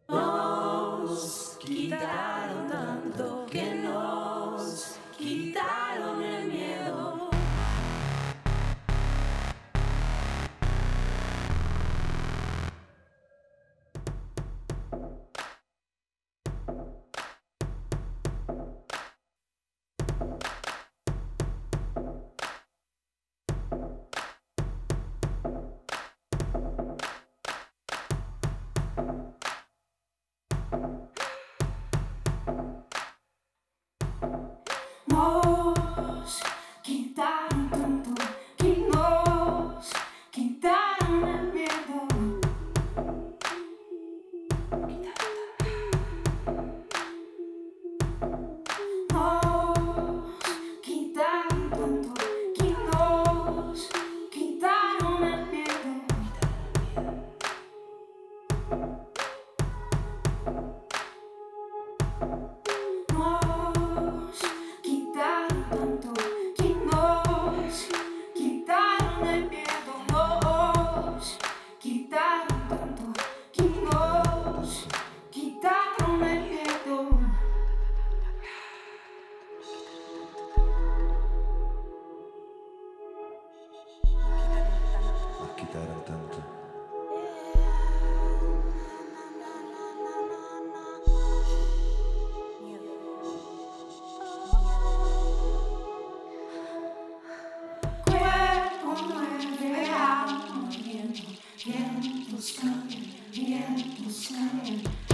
Nos quitaron tanto que nos quitaron el miedo. Nos quitaron tanto que nos quitaron el miedo. Nos quitaron tanto que nos quitaron el miedo. Nos quitaron tanto que nos quitaron el miedo. Nos quitaron tanto que nos quitaron el miedo. Nos quitaron tanto. Cuerpo mueve, alma moviendo, vientos cambian, vientos cambian.